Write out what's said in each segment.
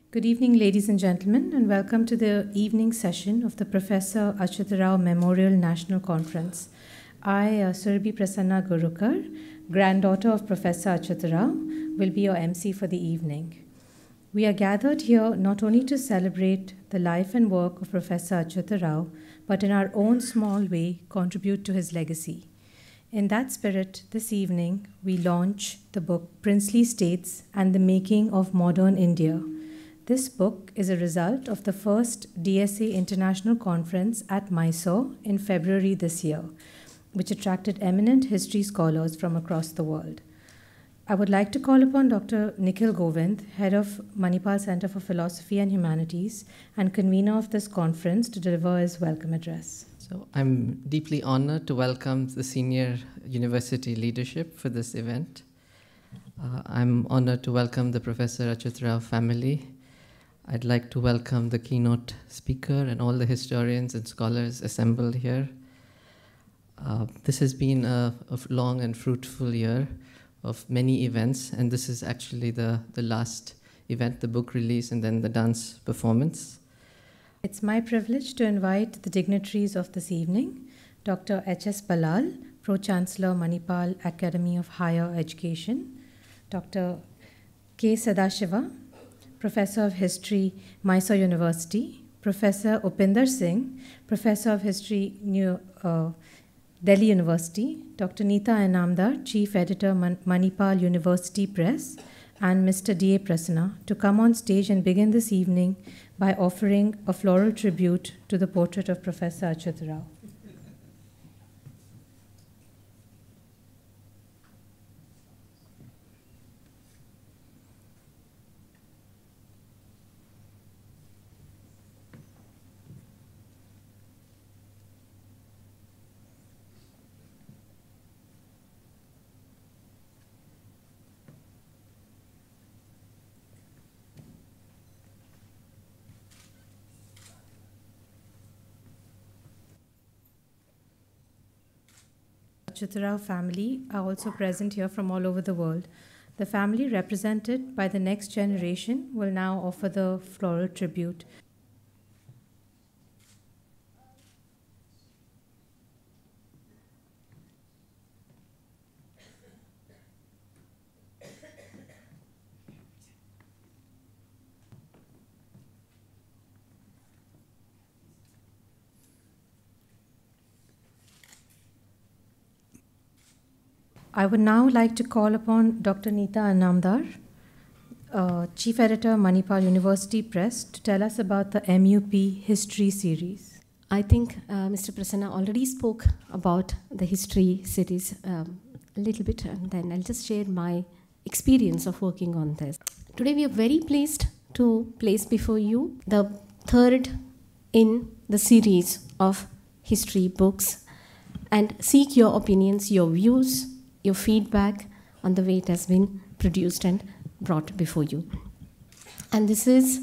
Good evening, ladies and gentlemen, and welcome to the evening session of the Professor Achyuta Rao Memorial National Conference. I, Surabhi Prasanna Gurukar, granddaughter of Professor Achyuta Rao, will be your MC for the evening. We are gathered here not only to celebrate the life and work of Professor Achyuta Rao, but in our own small way contribute to his legacy. In that spirit, this evening, we launch the book Princely States and the Making of Modern India. This book is a result of the first DSA International Conference at Mysore in February this year, which attracted eminent history scholars from across the world. I would like to call upon Dr. Nikhil Govind, head of Manipal Center for Philosophy and Humanities and convener of this conference, to deliver his welcome address. So I'm deeply honored to welcome the senior university leadership for this event. I'm honored to welcome the Professor Achyuta Rao family. I'd like to welcome the keynote speaker and all the historians and scholars assembled here. This has been a long and fruitful year of many events, and this is actually the last event, the book release and then the dance performance. It's my privilege to invite the dignitaries of this evening, Dr. H.S. Balal, Pro-Chancellor, Manipal Academy of Higher Education, Dr. K. Sadashiva, Professor of History, Mysore University, Professor Upinder Singh, Professor of History, Delhi University, Dr. Neeta Inamdar, Chief Editor, Manipal University Press, and Mr. D.A. Prasanna, to come on stage and begin this evening by offering a floral tribute to the portrait of Professor Achyuta Rao. Achyuta Rao family are also present here from all over the world. The family, represented by the next generation, will now offer the floral tribute. I would now like to call upon Dr. Neeta Inamdar, Chief Editor, Manipal University Press, to tell us about the MUP History Series. I think Mr. Prasanna already spoke about the history series a little bit, and then I'll just share my experience of working on this. Today we are very pleased to place before you the third in the series of history books and seek your opinions, your views, your feedback on the way it has been produced and brought before you. And this is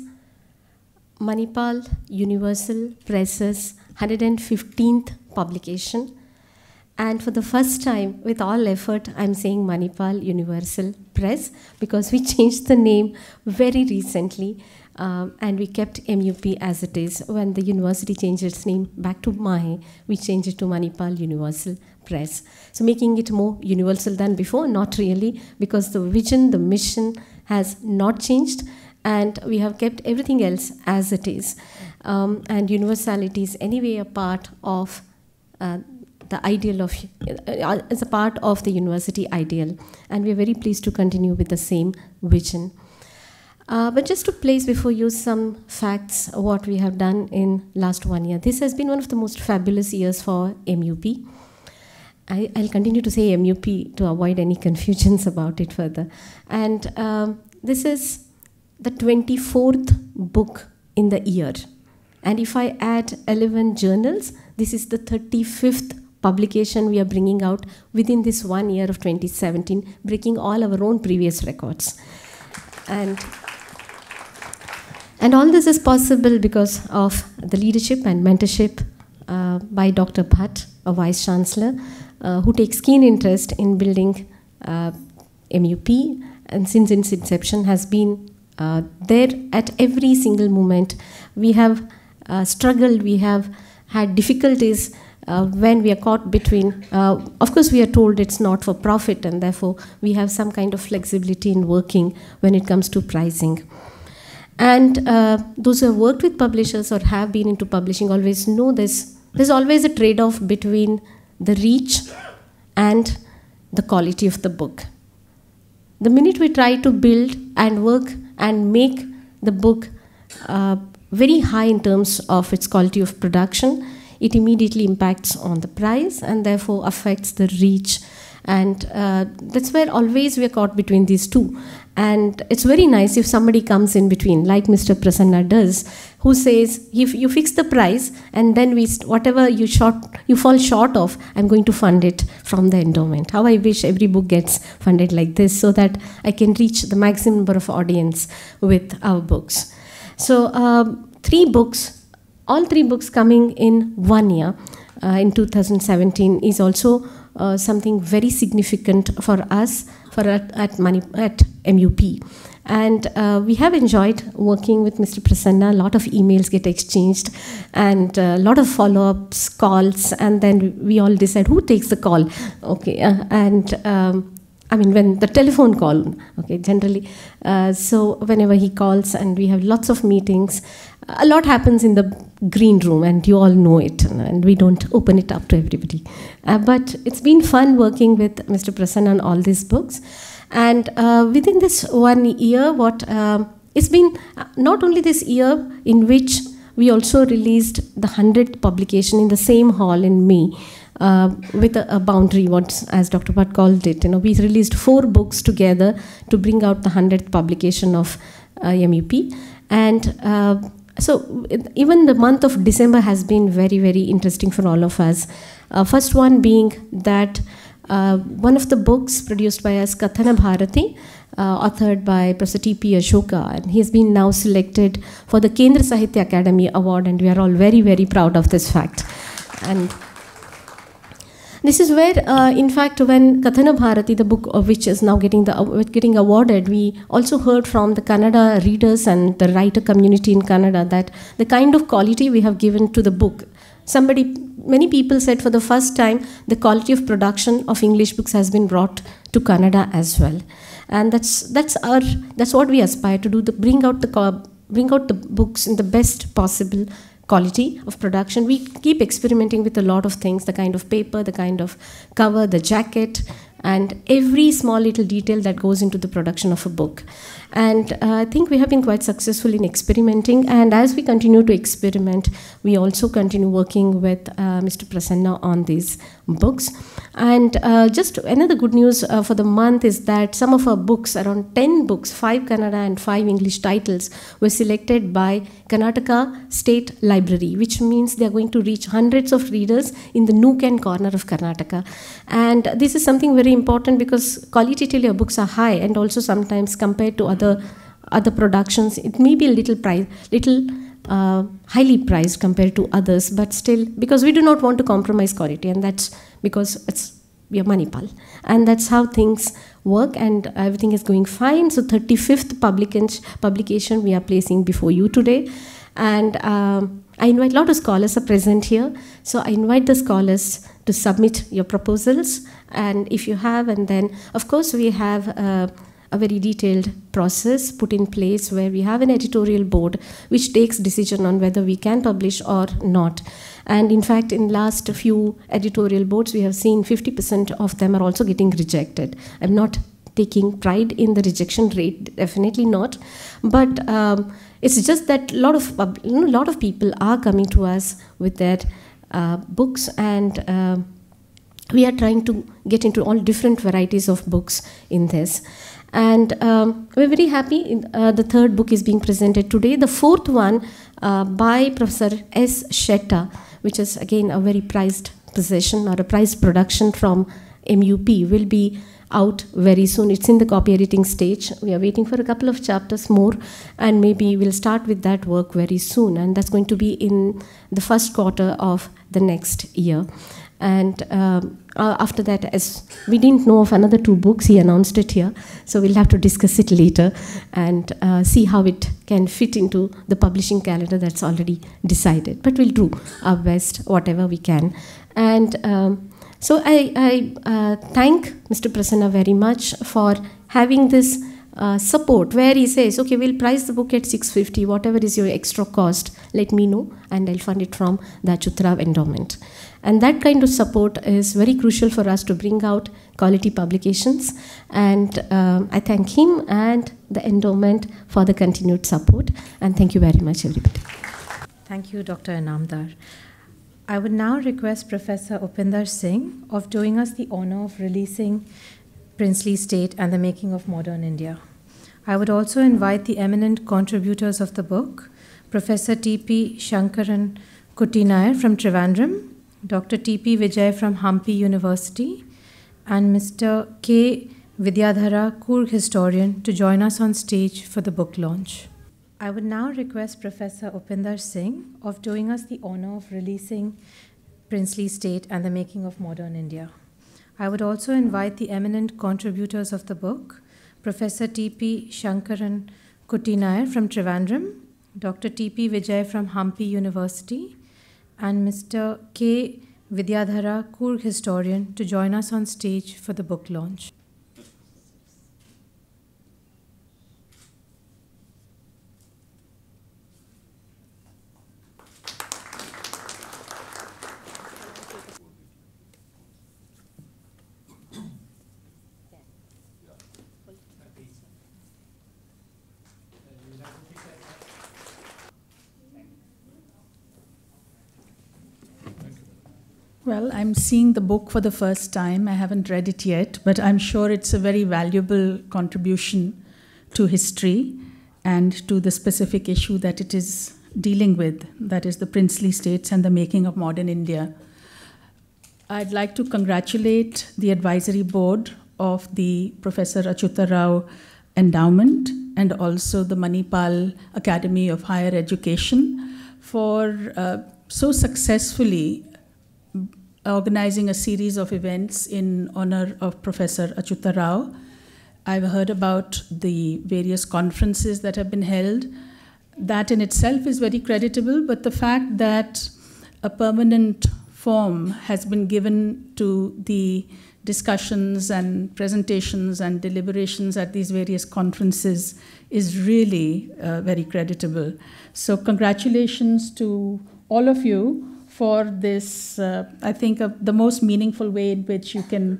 Manipal Universal Press's 115th publication. And for the first time, with all effort, I'm saying Manipal Universal Press because we changed the name very recently and we kept MUP as it is. When the university changed its name back to Mahe, we changed it to Manipal Universal Press. So making it more universal than before, not really, because the vision, the mission has not changed and we have kept everything else as it is. And universality is anyway a part of the ideal of, as a part of the university ideal. And we're very pleased to continue with the same vision. But just to place before you some facts of what we have done in last 1 year. This has been one of the most fabulous years for MUP. I'll continue to say MUP to avoid any confusions about it further. And this is the 24th book in the year. And if I add 11 journals, this is the 35th publication we are bringing out within this 1 year of 2017, breaking all our own previous records. And all this is possible because of the leadership and mentorship by Dr. Bhatt, a Vice Chancellor, who takes keen interest in building MUP, and since its inception has been There, at every single moment, we have struggled, we have had difficulties when we are caught between. Of course, we are told it's not for profit, and therefore we have some kind of flexibility in working when it comes to pricing. And those who have worked with publishers or have been into publishing always know this. There's always a trade-off between the reach and the quality of the book. The minute we try to build and work and make the book very high in terms of its quality of production, it immediately impacts on the price and therefore affects the reach. And that's where always we are caught between these two. And it's very nice if somebody comes in between, like Mr. Prasanna does, who says, if you fix the price and then whatever you fall short of, I'm going to fund it from the endowment. How I wish every book gets funded like this so that I can reach the maximum number of audience with our books. So all three books coming in 1 year in 2017 is also something very significant for us at MUP. And we have enjoyed working with Mr. Prasanna. A lot of emails get exchanged and a lot of follow-ups, calls, and then we all decide who takes the call. Okay, when the telephone call, okay, generally. So whenever he calls and we have lots of meetings, a lot happens in the green room and you all know it, and we don't open it up to everybody. But it's been fun working with Mr. Prasanna on all these books. And within this 1 year, it's been not only this year in which we also released the 100th publication in the same hall in May. With a boundary, as Dr. Bhatt called it. We released 4 books together to bring out the 100th publication of MUP. And so even the month of December has been very, very interesting for all of us. First one being that one of the books produced by us, Kathana Bharati, authored by Professor T.P. Ashoka, and he has been now selected for the Kendra Sahitya Academy Award, and we are all very, very proud of this fact. And this is where, in fact, when Kathana Bharati, the book of which is now getting awarded, we also heard from the Kannada readers and the writer community in Kannada that the kind of quality we have given to the book. Many people said for the first time, the quality of production of English books has been brought to Kannada as well. And that's what we aspire to do, bring out the books in the best possible quality of production. We keep experimenting with a lot of things, the kind of paper, the kind of cover, the jacket, and every small little detail that goes into the production of a book. And I think we have been quite successful in experimenting, and as we continue to experiment, we also continue working with Mr. Prasanna on these books. And just another good news for the month is that some of our books, around 10 books, 5 Kannada and 5 English titles, were selected by Karnataka State Library, which means they are going to reach hundreds of readers in the nook and corner of Karnataka. And this is something very important because qualitatively our books are high, and also sometimes compared to other productions, it may be a little highly priced compared to others, but still, because we do not want to compromise quality, and that's because we are Manipal, and that's how things work, and everything is going fine. So 35th publication we are placing before you today, and I invite a lot of scholars are present here, so I invite the scholars to submit your proposals, and if you have, and then of course we have a very detailed process put in place where we have an editorial board which takes decision on whether we can publish or not. And in fact, in last few editorial boards, we have seen 50% of them are also getting rejected. I'm not taking pride in the rejection rate, definitely not. But it's just that a lot of people are coming to us with their books, and we are trying to get into all different varieties of books in this. And we're very happy. The 3rd book is being presented today. The 4th one by Professor S. Shetta, which is again a very prized possession or a prized production from MUP, will be out very soon. It's in the copy editing stage. We are waiting for a couple of chapters more, and maybe we'll start with that work very soon. And that's going to be in the first quarter of the next year. And After that, as we didn't know of another 2 books, he announced it here. So we'll have to discuss it later and see how it can fit into the publishing calendar that's already decided. But we'll do our best, whatever we can. And so I thank Mr. Prasanna very much for having this support, where he says, okay, we'll price the book at 650, whatever is your extra cost, let me know, and I'll fund it from the Achyuta endowment. And that kind of support is very crucial for us to bring out quality publications. And I thank him and the endowment for the continued support. And thank you very much, everybody. Thank you, Dr. Inamdar. I would now request Professor Upinder Singh of doing us the honor of releasing Princely State and the Making of Modern India. I would also invite the eminent contributors of the book, Professor T.P. Shankaran Kuttinair from Trivandrum, Dr. T.P. Vijay from Hampi University, and Mr. K. Vidyadhara, Coorg historian, to join us on stage for the book launch. I would now request Professor Upinder Singh of doing us the honor of releasing Princely State and the Making of Modern India. I would also invite the eminent contributors of the book, Professor T.P. Shankaran Kuttinair from Trivandrum, Dr. T.P. Vijay from Hampi University, and Mr. K. Vidyadhara, Coorg historian, to join us on stage for the book launch. Well, I'm seeing the book for the first time. I haven't read it yet, but I'm sure it's a very valuable contribution to history and to the specific issue that it is dealing with, that is the princely states and the making of modern India. I'd like to congratulate the advisory board of the Professor Achyuta Rao Endowment and also the Manipal Academy of Higher Education for so successfully organizing a series of events in honor of Professor Achyuta Rao. I've heard about the various conferences that have been held. That in itself is very creditable, but the fact that a permanent form has been given to the discussions and presentations and deliberations at these various conferences is really very creditable. So congratulations to all of you for this, I think, the most meaningful way in which you can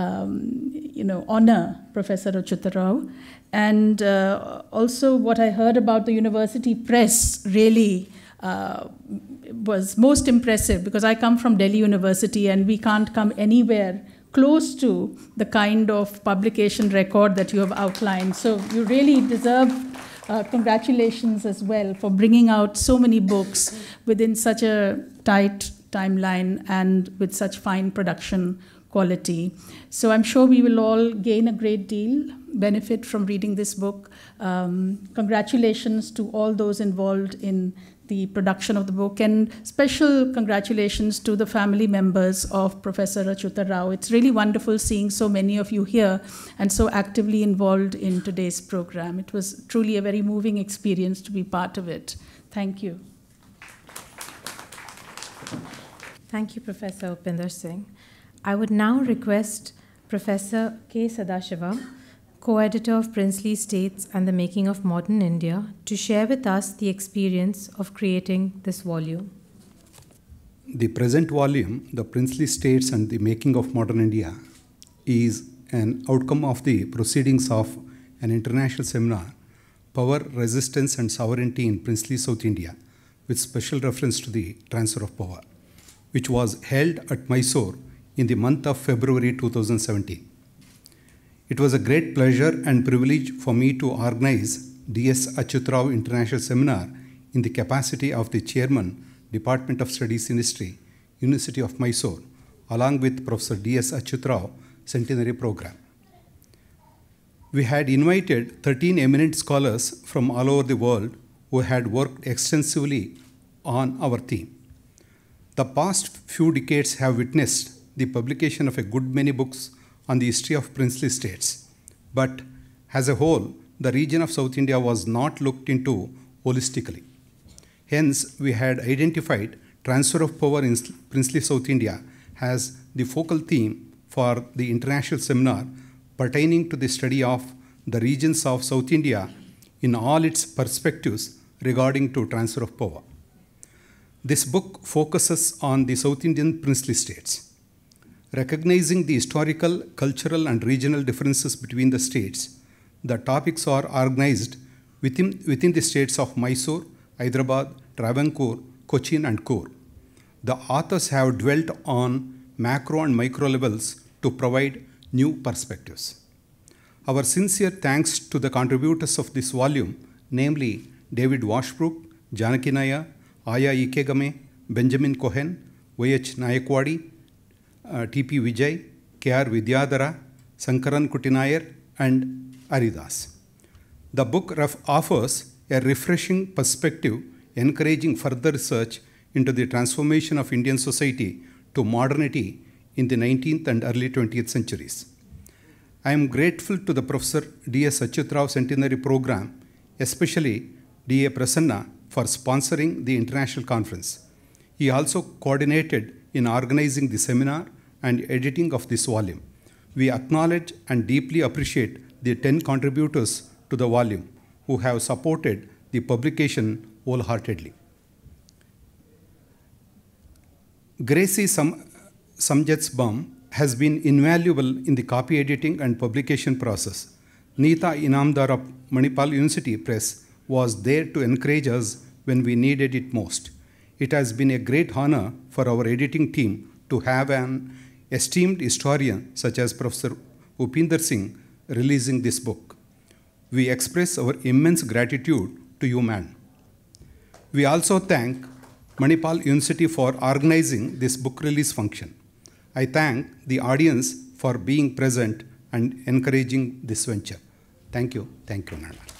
honor Professor Achyuta Rao. And also what I heard about the university press really was most impressive, because I come from Delhi University and we can't come anywhere close to the kind of publication record that you have outlined. So you really deserve congratulations as well for bringing out so many books within such a tight timeline and with such fine production quality. So I'm sure we will all gain a great deal, benefit from reading this book. Congratulations to all those involved in the production of the book, and special congratulations to the family members of Professor Achyuta Rao. It's really wonderful seeing so many of you here and so actively involved in today's program. It was truly a very moving experience to be part of it. Thank you. Thank you, Professor Upinder Singh. I would now request Professor K. Sadashiva, co-editor of Princely States and the Making of Modern India, to share with us the experience of creating this volume. The present volume, The Princely States and the Making of Modern India, is an outcome of the proceedings of an international seminar, Power, Resistance and Sovereignty in Princely South India, with special reference to the transfer of power, which was held at Mysore in the month of February 2017. It was a great pleasure and privilege for me to organize D.S. Achyuta Rao International Seminar in the capacity of the Chairman, Department of Studies in History, University of Mysore, along with Professor D.S. Achyuta Rao Centenary Program. We had invited 13 eminent scholars from all over the world who had worked extensively on our theme. The past few decades have witnessed the publication of a good many books on the history of princely states. But as a whole, the region of South India was not looked into holistically. Hence, we had identified transfer of power in princely South India as the focal theme for the international seminar pertaining to the study of the regions of South India in all its perspectives regarding to transfer of power. This book focuses on the South Indian princely states. Recognizing the historical, cultural, and regional differences between the states, the topics are organized within the states of Mysore, Hyderabad, Travancore, Cochin, and Coor. The authors have dwelt on macro and micro levels to provide new perspectives. Our sincere thanks to the contributors of this volume, namely David Washbrook, Janaki Naya, Aya Ikegame, Benjamin Cohen, Y.H. Nayakwadi, T.P. Vijay, K.R. Vidyadhara, Sankaran Kutinayar, and Aridas. The book offers a refreshing perspective, encouraging further research into the transformation of Indian society to modernity in the 19th and early 20th centuries. I am grateful to the Professor D.S. Achyut Rao Centenary Program, especially D.A. Prasanna, for sponsoring the international conference. He also coordinated in organizing the seminar and editing of this volume. We acknowledge and deeply appreciate the 10 contributors to the volume who have supported the publication wholeheartedly. Gracie Samjetsbaum has been invaluable in the copy editing and publication process. Neeta Inamdar of Manipal University Press was there to encourage us when we needed it most. It has been a great honor for our editing team to have an esteemed historian such as Professor Upinder Singh releasing this book. We express our immense gratitude to you, man. We also thank Manipal University for organizing this book release function. I thank the audience for being present and encouraging this venture. Thank you, Nana.